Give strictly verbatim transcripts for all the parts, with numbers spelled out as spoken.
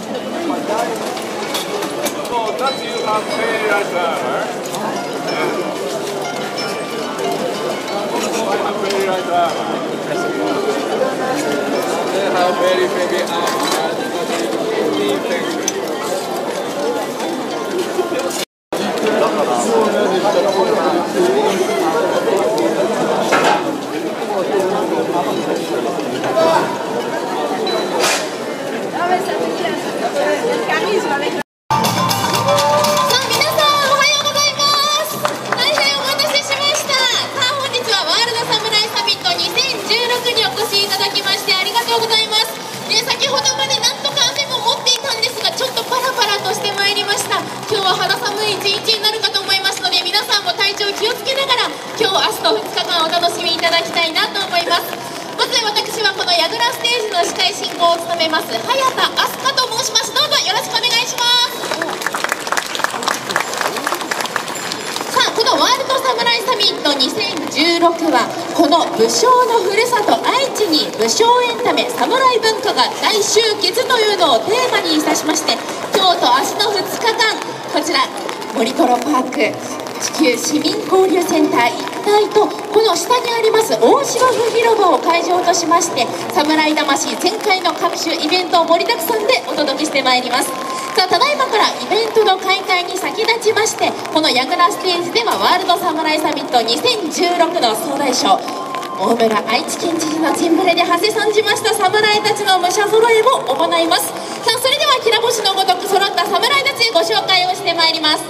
武将のふるさと愛知に武将エンタメ侍文化が大集結というのをテーマにいたしまして、今日と明日のふつかかん、こちら森トロパーク地球市民交流センター一帯と、この下にあります大芝生広場を会場としまして、侍魂全開の各種イベントを盛りだくさんでお届けしてまいります。さあ、ただいまからイベントの開会に先立ちまして、この矢倉ステージではワールドサムライサミットにせんじゅうろくの総大将大村愛知県知事の陣触れで馳せ参じました侍たちの武者揃えを行います。さあ、それではきら星のごとく揃った侍たちご紹介をしてまいります。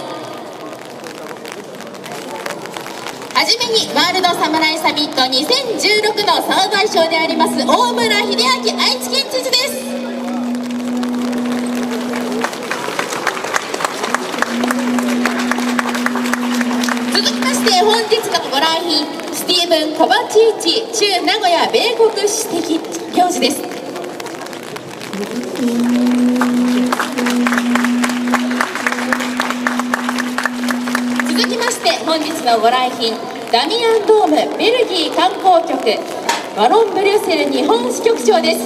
はじめにワールドサムライサミットにせんじゅうろくの総大将であります大村秀明愛知県知事です。続きまして本日のご来賓スティーブン・コバチーチ駐名古屋米国首席教授です。続きまして本日のご来賓ダミアンドームベルギー観光局バロン・ブリュッセル日本支局長です。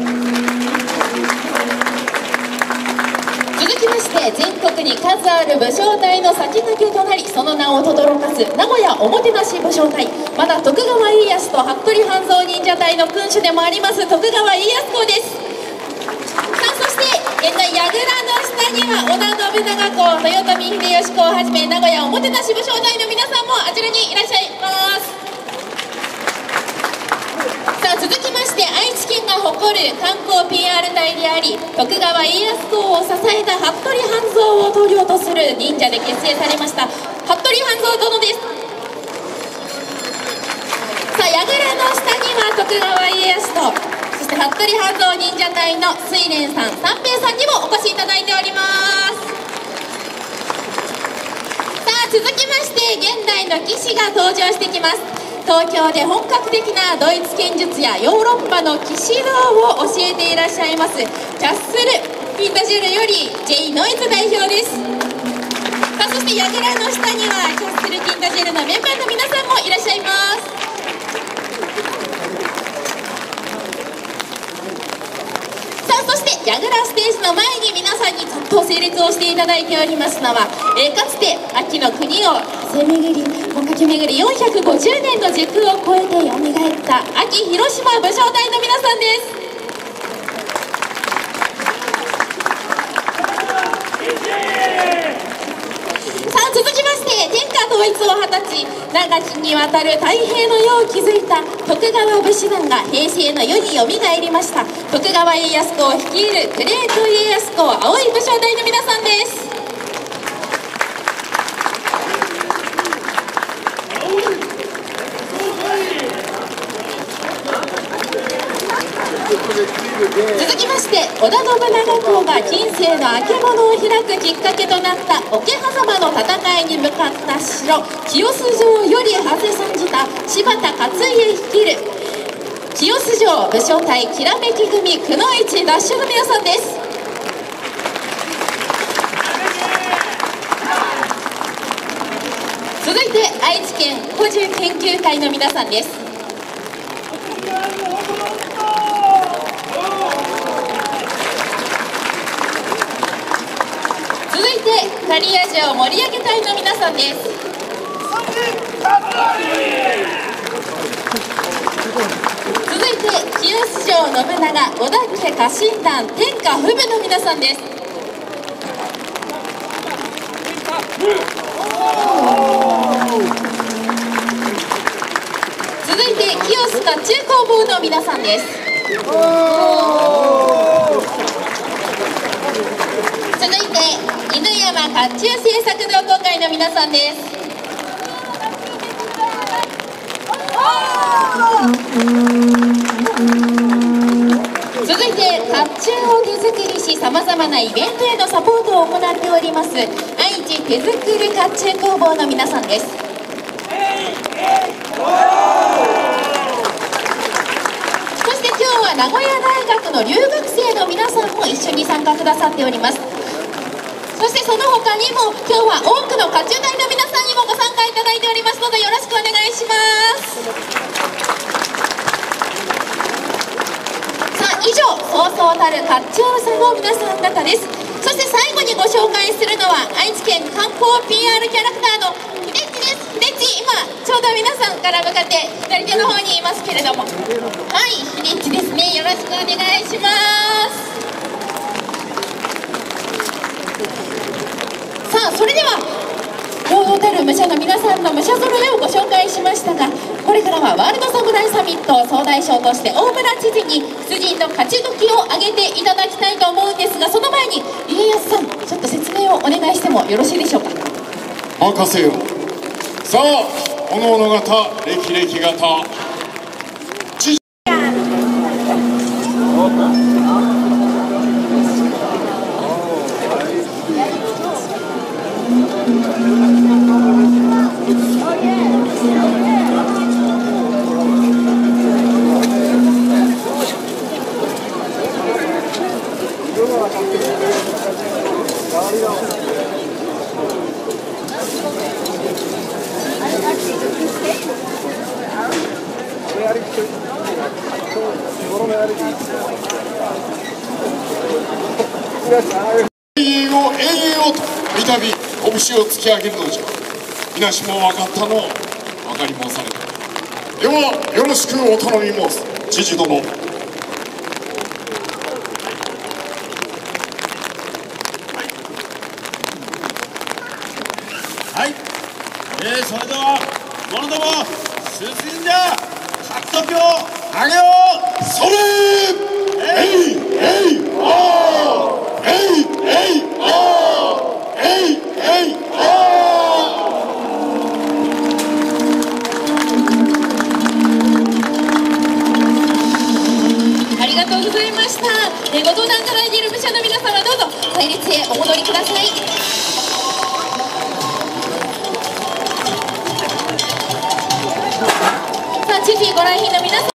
続きまして全国に数ある武将隊の先駆けとなりその名を轟かす名古屋おもてなし武将隊、また徳川家康と服部半蔵忍者隊の君主でもあります徳川家康公です。さあ、そして現在櫓の下には織田信長公豊臣秀吉公をはじめ名古屋おもてなし武将隊の皆さんもあちらにいらっしゃいます。さあ、続きまして愛知県が誇る観光 ピーアール 隊であり徳川家康公を支えた服部半蔵を棟梁とする忍者で結成されました服部半蔵殿です。さあ、櫓の下には徳川家康とそして服部半蔵忍者隊の水蓮さん三平さんにもお越しいただいております。さあ、続きまして現代の騎士が登場してきます。東京で本格的なドイツ剣術やヨーロッパの騎士道を教えていらっしゃいますキャッスル・ピンタジュールより J ノイズ代表です。さあ、そして櫓の下にはキャッスル・ピンタジュールのメンバーの皆さんもいらっしゃいます。そして櫓ステージの前に皆さんにずっと整列をしていただいておりますのは、えー、かつて秋の国を駆け巡り駆け巡りよんひゃくごじゅうねんの時空を超えてよみがえった秋広島武将隊の皆さんです。さあ、続きまして天下統一を果たち長きにわたる太平の世を築いた徳川武士団が平成の世によみがえりました徳川家康公率いるグレート家康公青い武将隊の皆さんです。続きまして織田信長公が近世のあけぼのを開くきっかけとなった桶狭間の戦いに向かった城清洲城よりはせ参じた柴田勝家率いる清洲城武将隊きらめき組くのいちダッシュの皆さんです。続いて愛知県古樹研究会の皆さんです。 刈谷市を盛り上げ隊の皆さんです。続いて清洲城信長織田家家臣団天下布武の皆さんです。続いて清洲甲冑工房の皆さんです。続いて犬山甲冑製作同好会の皆さんです。続いて甲冑を手作りしさまざまなイベントへのサポートを行っております愛知手作り甲冑工房の皆さんです。そして今日は名古屋大学の留学生の皆さんも一緒に参加くださっております。そしてその他にも今日は多くの甲冑隊の皆さんにもご参加いただいておりますのでよろしくお願いします。以上、そうそうたる甲冑さんの皆さん方です。そして最後にご紹介するのは愛知県観光 ピーアール キャラクターのひでっちです。ひでっち、今ちょうど皆さんから向かって左手の方にいますけれども、はい、ひでっちですね。よろしくお願いします。さあ、それではそうそうたる武者の皆さんの武者揃えをご紹介しましたが、これからはワールドサムライサミット総大将として大村知事に出陣の勝ち時を挙げていただきたいと思うんですが、その前に家康さん、ちょっと説明をお願いしてもよろしいでしょうか。 任せよ。さあ、おのおの方歴々方知事永遠を永遠をと三度拳を突き上げるのじゃ。皆しも分かったの分かり申された。ではよろしくお頼み申す知事殿。 はい、えー、それでは者ども出陣じゃ。獲得をあげよう。 それえいえいあーえいえいあーえいえいあありがとうございました。えー、ご登壇いただいている武者の皆様、どうぞ隊列へお戻りください。